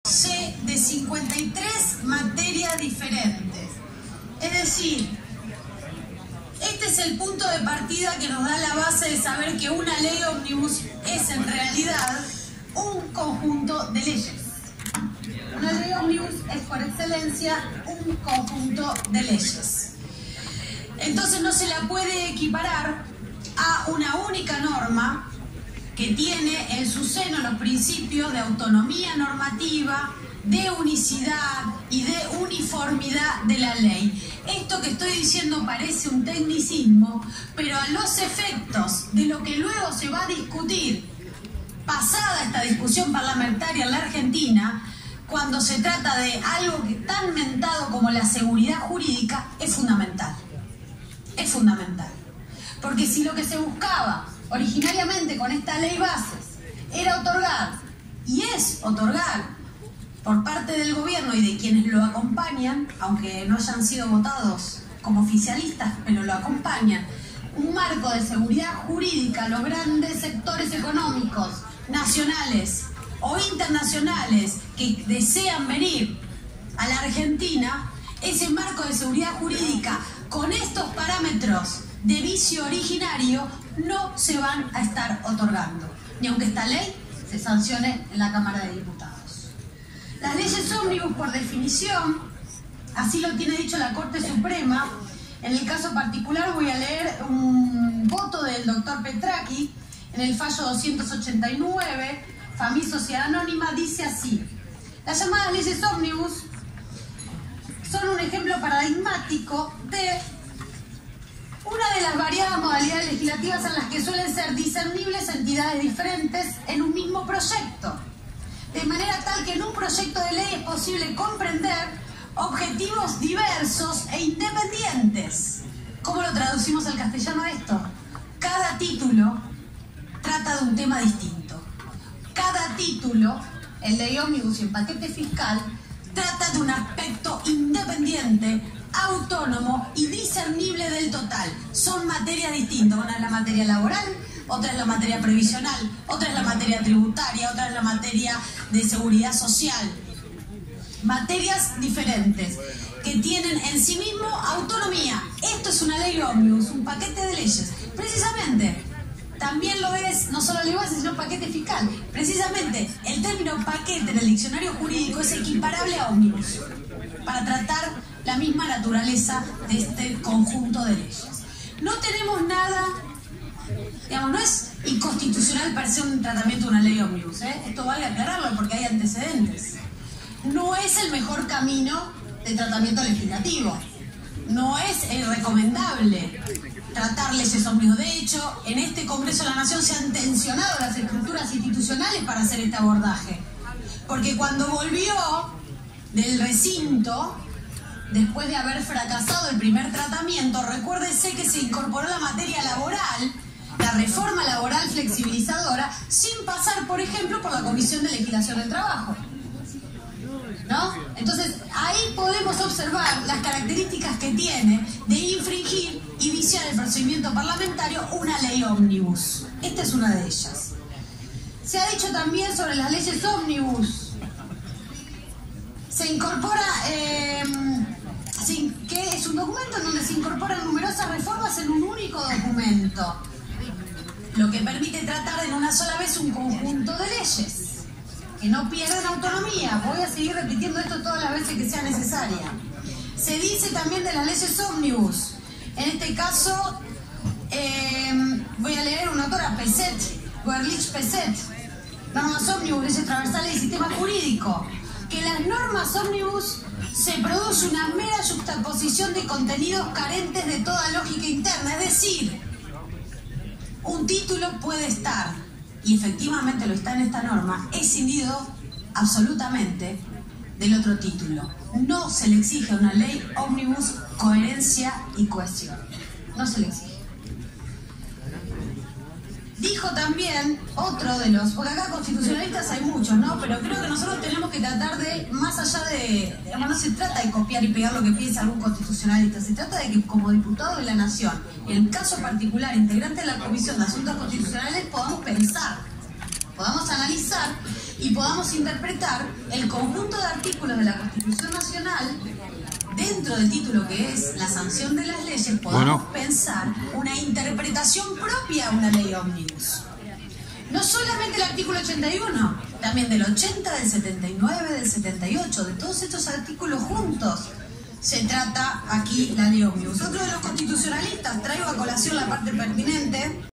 de 53 materias diferentes. Es decir, este es el punto de partida que nos da la base de saber que una ley ómnibus es en realidad un conjunto de leyes. Una ley ómnibus es por excelencia un conjunto de leyes. Entonces no se la puede equiparar a una única norma que tiene en su seno los principios de autonomía normativa, de unicidad y de uniformidad de la ley. Esto que estoy diciendo parece un tecnicismo, pero a los efectos de lo que luego se va a discutir, pasada esta discusión parlamentaria en la Argentina, cuando se trata de algo que tan mentado como la seguridad jurídica, es fundamental. Es fundamental. Porque si lo que se buscaba originariamente con esta ley bases era otorgar, y es otorgar, por parte del gobierno y de quienes lo acompañan, aunque no hayan sido votados como oficialistas, pero lo acompañan, un marco de seguridad jurídica a los grandes sectores económicos, nacionales o internacionales, que desean venir a la Argentina, ese marco de seguridad jurídica con estos parámetros de vicio originario no se van a estar otorgando, ni aunque esta ley se sancione en la Cámara de Diputados. Las leyes ómnibus, por definición, así lo tiene dicho la Corte Suprema. En el caso particular voy a leer un voto del doctor Petraki en el fallo 289, Famil Sociedad Anónima, dice así: las llamadas leyes ómnibus son un ejemplo paradigmático de una de las variadas modalidades legislativas en las que suelen ser discernibles entidades diferentes en un mismo proyecto, de manera tal que en un proyecto de ley es posible comprender objetivos diversos e independientes. ¿Cómo lo traducimos al castellano esto? Cada título trata de un tema distinto. Cada título, en ley ómnibus y en paquete fiscal, trata de un aspecto independiente, autónomo y discernible del total. Son materias distintas. Una es la materia laboral, otra es la materia previsional, otra es la materia tributaria, otra es la materia de seguridad social. Materias diferentes que tienen en sí mismo autonomía. Esto es una ley ómnibus, un paquete de leyes. Precisamente, también lo es, no solo ley base, sino paquete fiscal. Precisamente, el término paquete en el diccionario jurídico es equiparable a ómnibus, para tratar la misma naturaleza de este conjunto de leyes. No tenemos nada, digamos, no es inconstitucional per se un tratamiento de una ley ómnibus, ¿eh? Esto vale aclararlo porque hay antecedentes. No es el mejor camino de tratamiento legislativo. No es recomendable tratar leyes ómnibus. De hecho, en este Congreso de la Nación se han tensionado las estructuras institucionales para hacer este abordaje. Porque cuando volvió del recinto, después de haber fracasado el primer tratamiento, recuérdese que se incorporó la materia laboral, la reforma laboral flexibilizadora, sin pasar, por ejemplo, por la Comisión de Legislación del Trabajo, ¿no? Entonces, ahí podemos observar las características que tiene de infringir y viciar el procedimiento parlamentario una ley ómnibus. Esta es una de ellas. Se ha dicho también sobre las leyes ómnibus. Se incorpora, que es un documento en donde se incorporan numerosas reformas en un único documento, lo que permite tratar en una sola vez un conjunto de leyes que no pierden autonomía. Voy a seguir repitiendo esto todas las veces que sea necesaria. Se dice también de las leyes ómnibus. En este caso, voy a leer una autora, Peset, Werlich Peset, normas ómnibus, leyes transversales y sistema jurídico. Que las normas ómnibus se produce una mera juxtaposición de contenidos carentes de toda lógica interna. Es decir, un título puede estar, y efectivamente lo está en esta norma, escindido absolutamente del otro título. No se le exige a una ley ómnibus coherencia y cohesión. No se le exige. Dijo también otro de los, porque acá constitucionalistas hay muchos, ¿no? Pero creo que nosotros tenemos que tratar de, más allá de, digamos, no se trata de copiar y pegar lo que piensa algún constitucionalista, se trata de que como diputado de la Nación, en el caso particular, integrante de la Comisión de Asuntos Constitucionales, podamos pensar, podamos analizar y podamos interpretar el conjunto de artículos de la Constitución Nacional dentro del título que es la sanción de las leyes, podamos pensar una interpretación propia a una ley ómnibus. No solamente el artículo 81, también del 80, del 79, del 78, de todos estos artículos juntos se trata aquí la ley ómnibus. Otro de los constitucionalistas, traigo a colación la parte pertinente,